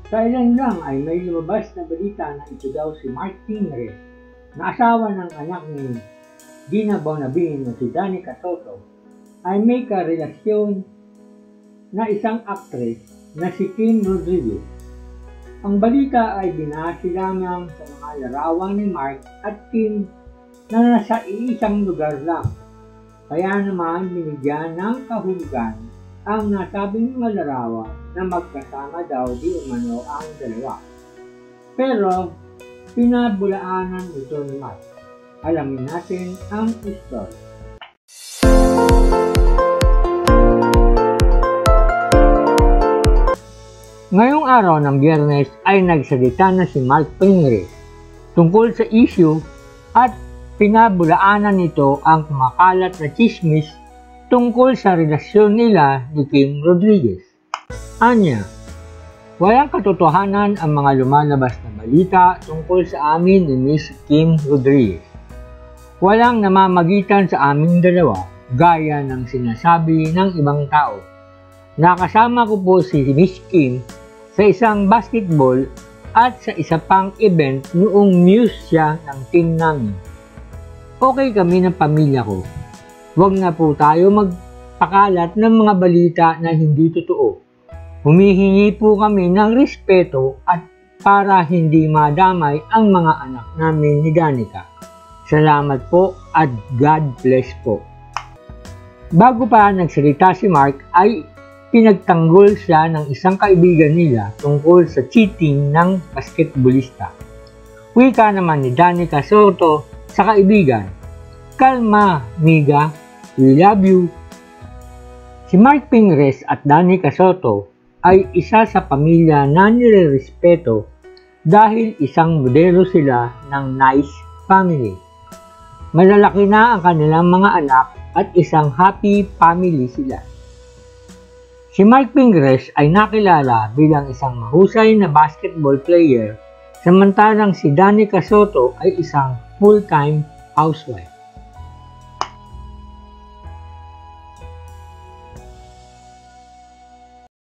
Kailan lang ay may lumabas na balita na ito daw si Mark Pinres, na asawa ng anak ni Gina Bonabin na si Danica Soto, ay may karelasyon na isang actress na si Kim Rodriguez. Ang balita ay binase lamang sa mga larawan ni Mark at Kim na nasa iisang lugar lang. Kaya naman binigyan ng kahulugan ang nasabing mga larawan na magkasama daw di umano ang dalawa. Pero pinabulaanan ito ni Mark. Alamin natin ang story. Ngayong araw ng Biyernes ay nagsalita na si Mark Pinres tungkol sa issue at pinabulaanan nito ang kumakalat na chismis tungkol sa relasyon nila ni Kim Rodriguez. Anya, walang katotohanan ang mga lumalabas na balita tungkol sa amin ni Miss Kim Rodriguez. Walang namamagitan sa aming dalawa gaya ng sinasabi ng ibang tao. Nakasama ko po si Miss Kim sa isang basketball at sa isa pang event noong news siya ng team namin. Okay kami ng pamilya ko. Huwag na po tayo magpakalat ng mga balita na hindi totoo. Humihingi po kami ng respeto at para hindi madamay ang mga anak namin ni Danica. Salamat po at God bless po. Bago pa nagsalita si Mark ay pinagtanggol siya ng isang kaibigan nila tungkol sa cheating ng basketballista. Wika naman ni Danica Soto sa kaibigan, "Kalma, miga. We love you." Si Mark Pinres at Danica Soto ay isa sa pamilya na nire-respeto dahil isang modelo sila ng nice family. Malalaki na ang kanilang mga anak at isang happy family sila. Si Mark Pinres ay nakilala bilang isang mahusay na basketball player, samantalang si Danica Soto ay isang full-time housewife.